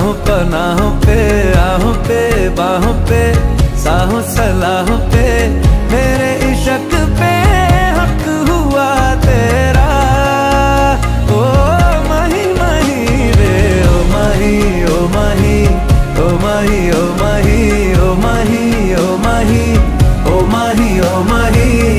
राहों पनाहों पे, आहों पे बाहों पे, साहों सलाहों पे